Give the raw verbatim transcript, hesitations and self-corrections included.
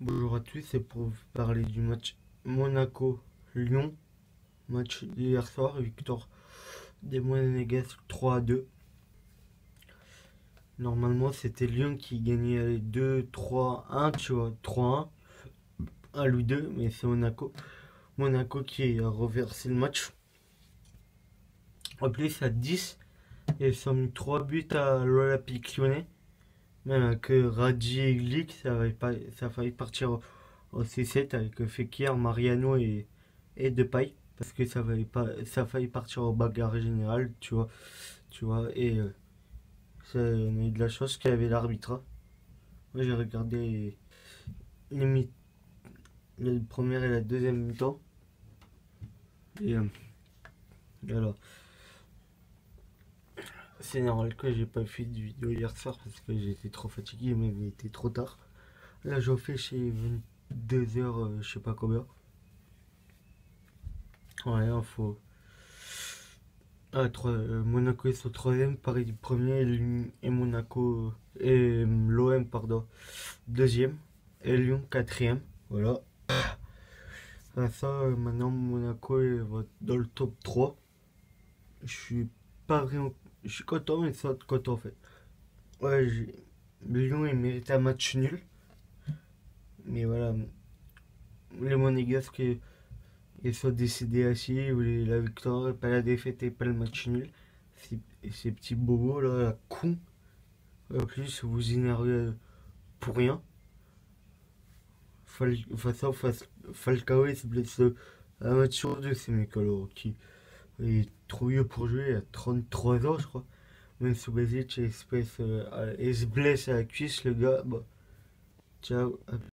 Bonjour à tous, c'est pour vous parler du match Monaco-Lyon. Match d'hier soir, victoire des Monégasques trois à deux. Normalement, c'était Lyon qui gagnait les deux trois un, tu vois, trois un à lui deux, mais c'est Monaco. Monaco qui a reversé le match. En plus, à dix, ils ont mis trois buts à l'Olympique Lyonnais. Même que Radji et Glick, ça a pas, ça a failli partir au, au C sept avec Fekir, Mariano et, et Depay. Parce que ça failli pas, ça a failli partir au bagarre général, tu vois. Tu vois, et euh, ça, on a eu de la chance qu'il y avait l'arbitre, hein. Moi j'ai regardé les mi- la première et la deuxième mi-temps. Et euh, voilà. C'est normal que j'ai pas fait de vidéo hier soir parce que j'étais trop fatigué, mais il était trop tard. Là j'en fais chez vingt-deux heures, euh, je sais pas combien. Ouais, info. Ah, trois- euh, Monaco est sur troisième, Paris du premier et, Lyon- et Monaco et l'O M pardon deuxième et Lyon quatrième. Voilà. Ah, ça, euh, maintenant Monaco est va- dans le top trois. Je suis pas vraiment, je suis content mais sans être content en fait. Ouais, j'ai- Lyon il mérite un match nul, mais voilà, les Monégasques ils sont décidés assis, ils voulaient la victoire, pas la défaite et pas le match nul. Ces, ces petits bobos là, la con. En plus, vous énervez pour rien. Fal enfin, ça, Fal- Falcao il se blesse un match sur deux, ces mecs-là. Qui il est trop vieux pour jouer, il a trente-trois ans, je crois. Même Subasic, il se blesse, euh, il se blesse à la cuisse, le gars. Bah, ciao.